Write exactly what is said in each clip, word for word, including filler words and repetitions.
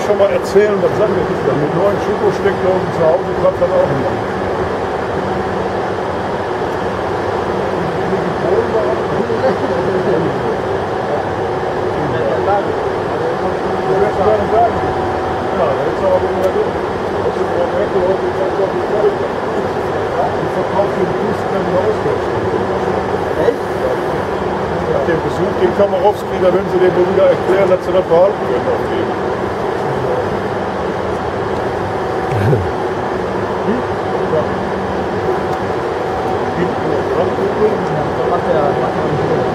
ich schon mal erzählen, was Sache ist. Dann mit neuen Schokosteckdosen zu Hause klappt das auch nicht. Ja, da ist aber immer drin. Das ist Frau Merkel heute gesagt, dass ich Geld habe. Ich verkaufe den Bus dann Ausgangsstück. Echt? Nach dem Besuch den Kamarowski, da werden sie dem wohl wieder erklären, dass sie das behalten können auf dem. Hm? Ja. Hinten noch dran gucken. Da macht er macht er nicht mehr.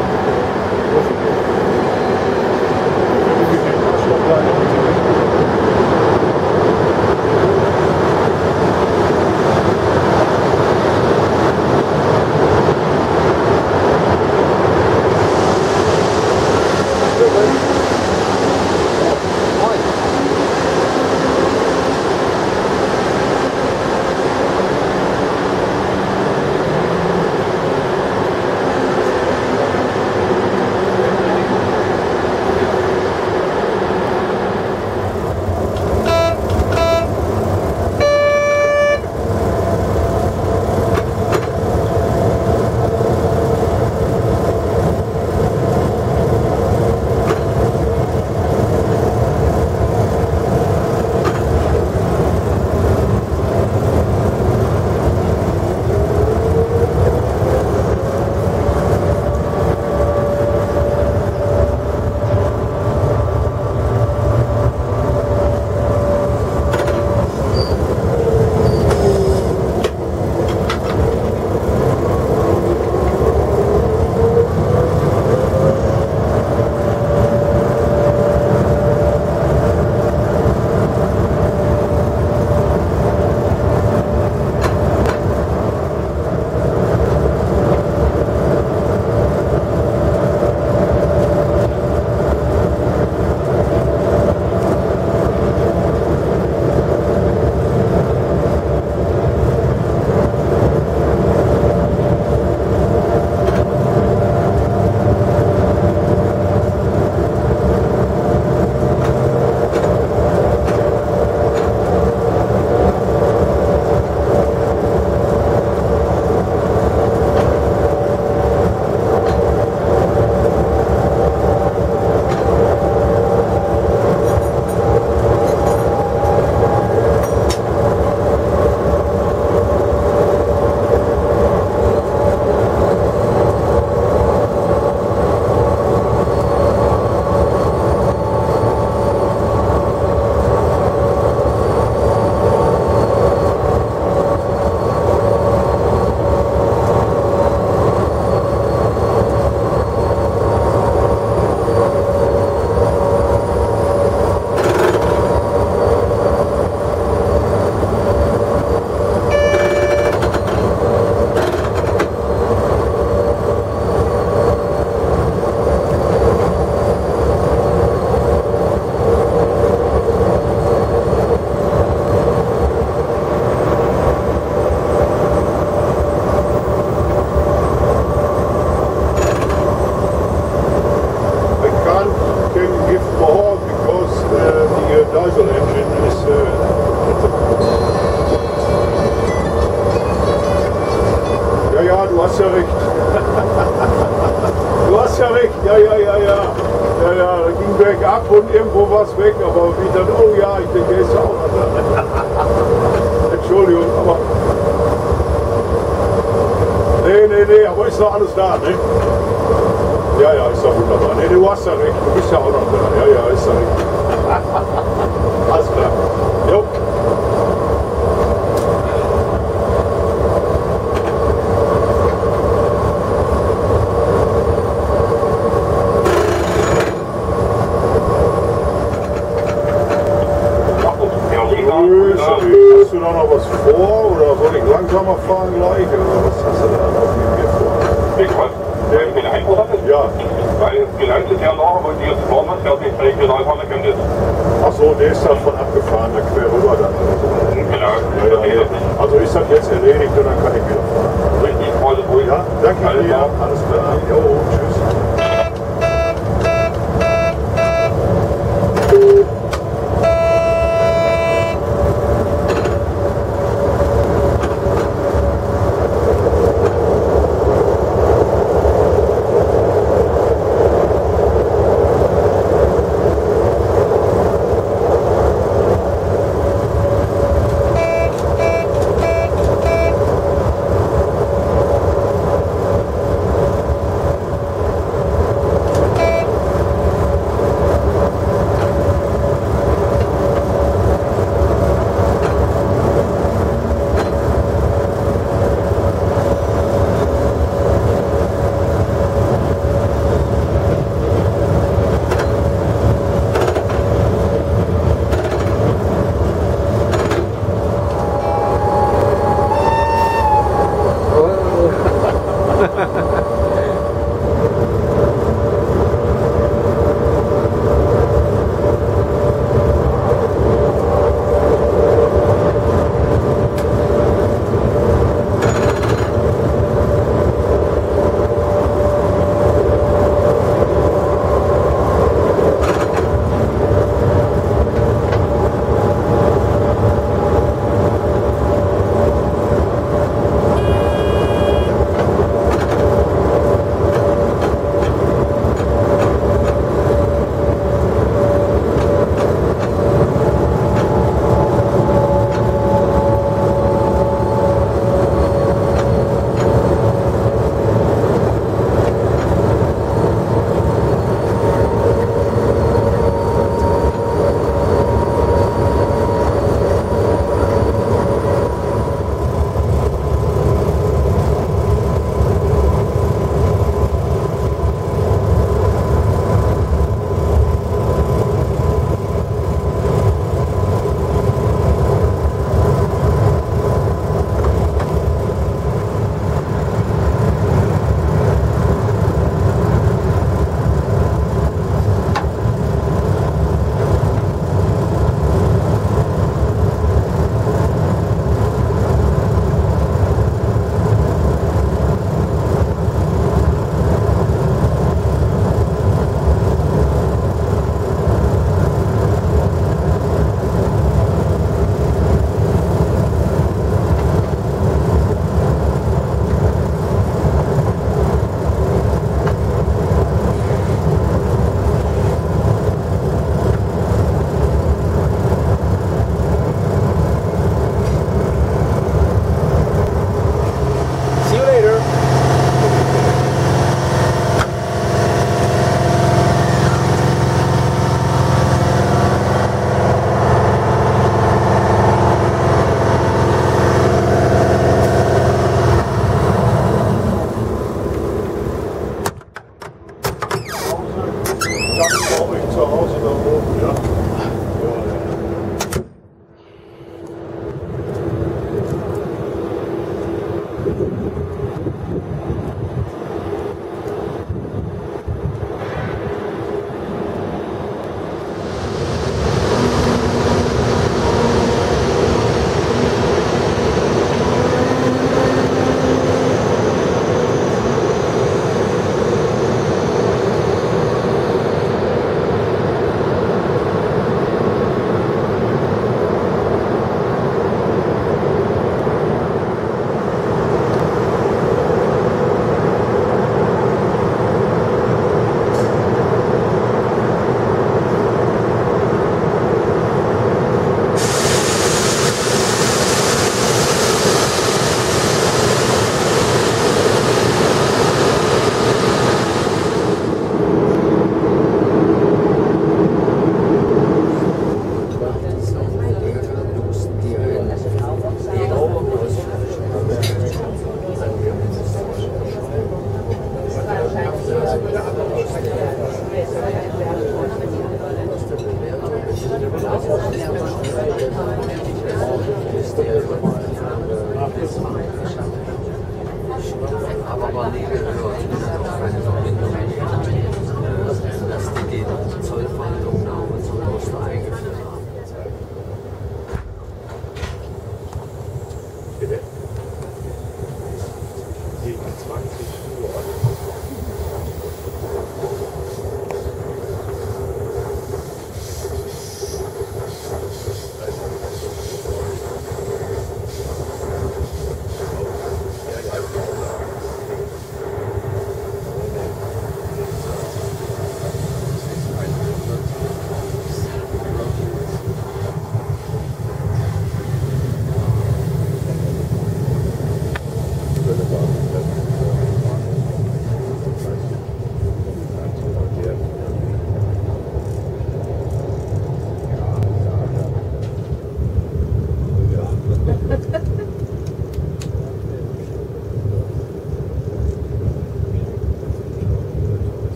Und irgendwo was weg, aber wie dann, oh ja, ich denke, ist auch noch da. Entschuldigung, aber. Nee, nee, nee, aber ist noch alles da, ne? Ja, ja, ist doch wunderbar. Nee, du hast ja recht, du bist ja auch noch da. Ja, ja, ist ja recht. Alles klar. Jo. Hast du da noch was vor oder soll ich langsamer fahren gleich? Oder was hast du da noch mir vor? Ich weiß, ich bin einverstanden. Ja. Weil es gelangt ist ja noch, wo die jetzt fahren muss, der nicht regional fahren könnte. Achso, der ist davon abgefahren, da quer rüber dann. Genau. Ja, ja, ja. Also ist das jetzt erledigt und dann kann ich wieder fahren. Richtig, alles ruhig. Ja, danke dir. Alles klar. Jo, tschüss.